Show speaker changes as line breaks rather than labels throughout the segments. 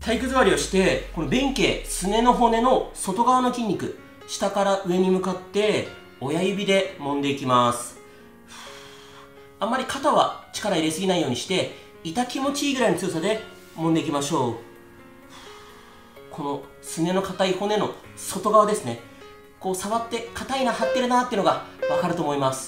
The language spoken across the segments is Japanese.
体育座りをして、この弁慶、すねの骨の外側の筋肉、下から上に向かって親指で揉んでいきます。あんまり肩は力入れすぎないようにして、痛気持ちいいぐらいの強さで揉んでいきましょう。このすねの硬い骨の外側ですね。こう触って硬いな、張ってるなっていうのがわかると思います。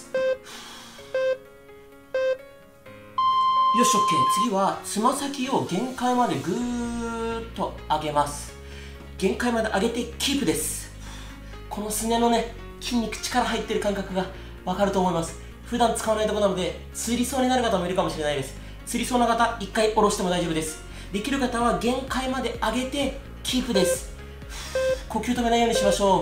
よし、OK。次はつま先を限界までぐーっと上げます。限界まで上げてキープです。このすねのね、筋肉力入ってる感覚がわかると思います。普段使わないところなので、つりそうになる方もいるかもしれないです。つりそうな方、一回下ろしても大丈夫です。できる方は限界まで上げてキープです。呼吸止めないようにしましょ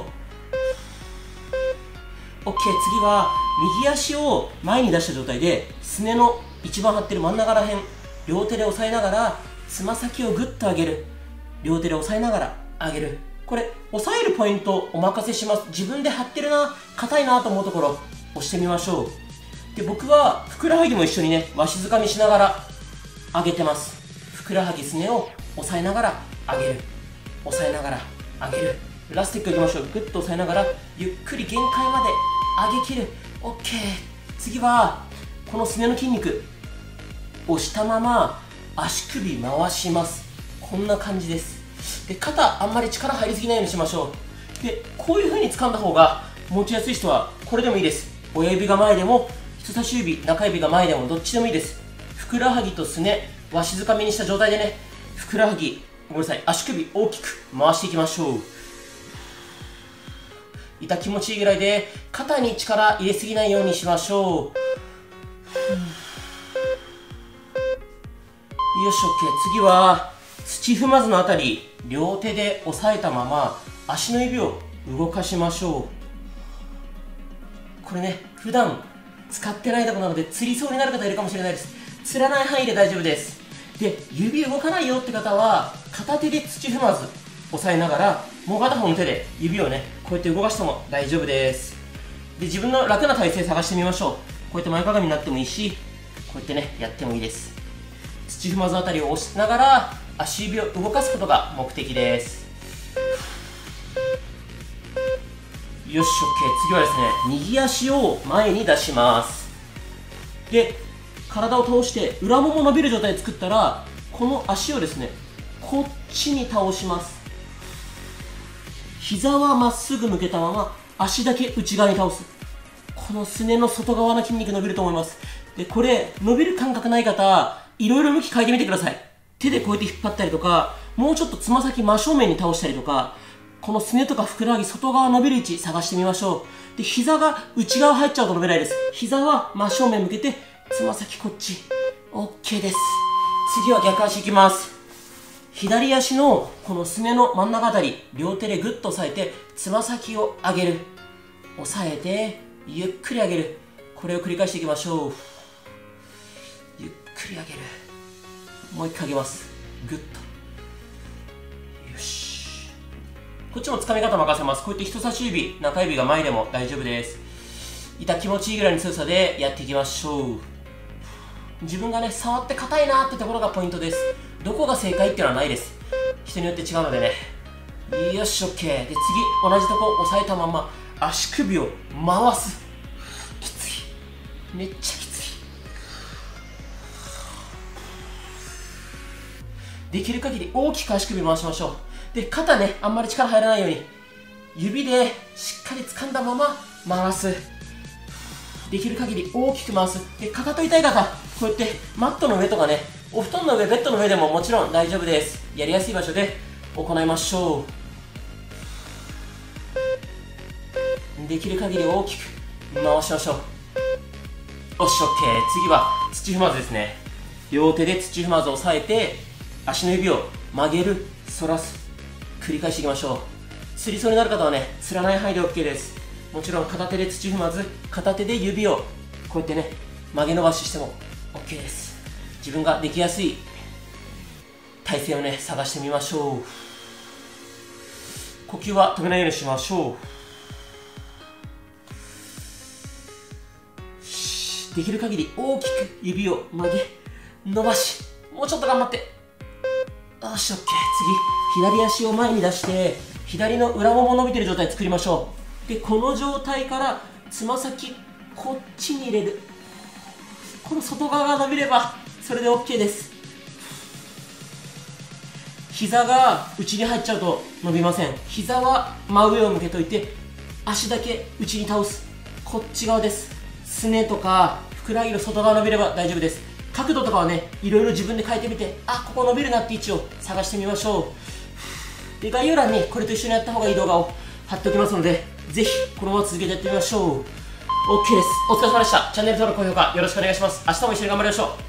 う。OK。次は右足を前に出した状態で、すねの一番張ってる真ん中ら辺、両手で押さえながらつま先をグッと上げる。両手で押さえながら上げる。これ押さえるポイントお任せします。自分で張ってるな、硬いなと思うところ押してみましょう。で、僕はふくらはぎも一緒にね、わしづかみしながら上げてます。ふくらはぎすねを押さえながら上げる、押さえながら上げる。ラスティックいきましょう。グッと押さえながらゆっくり限界まで上げきる。 OK。 次はこのすねの筋肉押したまま足首回します。こんな感じです。で、肩あんまり力入りすぎないようにしましょう。で、こういう風に掴んだ方が持ちやすい人はこれでもいいです。親指が前でも人差し指、中指が前でもどっちでもいいです。ふくらはぎとすねわしづかみにした状態でね、ふくらはぎ、ごめんなさい、足首大きく回していきましょう。痛気持ちいいぐらいで肩に力入れすぎないようにしましょう。よし、 OK。 次は土踏まずのあたり、両手で押さえたまま足の指を動かしましょう。これね、普段使ってないところなのでつりそうになる方いるかもしれないです。つらない範囲で大丈夫です。で、指動かないよって方は片手で土踏まず押さえながら、もう片方の手で指をね、こうやって動かしても大丈夫です。で、自分の楽な体勢探してみましょう。こうやって前かがみになってもいいし、こうやってね、やってもいいです。土踏まずあたりを押しながら足指を動かすことが目的です。よし、 OK。 次はですね、右足を前に出します。で、体を倒して裏もも伸びる状態で作ったら、この足をですね、こっちに倒します。膝はまっすぐ向けたまま足だけ内側に倒す。このすねの外側の筋肉伸びると思います。で、これ伸びる感覚ない方、いろいろ向き変えてみてください。手でこうやって引っ張ったりとか、もうちょっとつま先真正面に倒したりとか、このすねとかふくらはぎ外側伸びる位置探してみましょう。で、膝が内側入っちゃうと伸びないです。膝は真正面向けて、つま先こっち。 OK です。次は逆足いきます。左足のこのすねの真ん中あたり、両手でグッと押さえてつま先を上げる。押さえてゆっくり上げる。これを繰り返していきましょう。ゆっくり上げる。もう一回上げます。グッと。よし。こっちもつかみ方任せます。こうやって人差し指、中指が前でも大丈夫です。痛気持ちいいぐらいの強さでやっていきましょう。自分がね、触って硬いなってところがポイントです。どこが正解っていうのはないです。人によって違うのでね。よし、 OK。 で、次同じとこ押さえたまま足首を回す。きつい、めっちゃきつい。できる限り大きく足首回しましょう。で、肩ね、あんまり力入らないように指でしっかり掴んだまま回す。できる限り大きく回す。で、かかと痛い方、こうやってマットの上とかね、お布団の上、ベッドの上でももちろん大丈夫です。やりやすい場所で行いましょう。できる限り大きく回しましょう。よし、 OK。 次は土踏まずですね。両手で土踏まずを押さえて足の指を曲げる、反らす、繰り返していきましょう。つりそうになる方はね、つらない範囲で OK です。もちろん片手で土踏まず、片手で指をこうやってね、曲げ伸ばししても OK です。自分ができやすい体勢をね、探してみましょう。呼吸は止めないようにしましょう。できる限り大きく指を曲げ伸ばし、もうちょっと頑張って。 よし、オッケー。次、左足を前に出して左の裏もも伸びてる状態作りましょう。でこの状態からつま先こっちに入れる。この外側が伸びればそれで OK です。膝が内に入っちゃうと伸びません。膝は真上を向けといて足だけ内に倒す。こっち側です。すねとかふくらはぎの外側伸びれば大丈夫です。角度とかはね、いろいろ自分で変えてみて、あ、ここ伸びるなって位置を探してみましょう。で概要欄にこれと一緒にやった方がいい動画を貼っておきますので、ぜひこのまま続けてやってみましょう。 OK です。お疲れ様でした。チャンネル登録高評価よろしくお願いします。明日も一緒に頑張りましょう。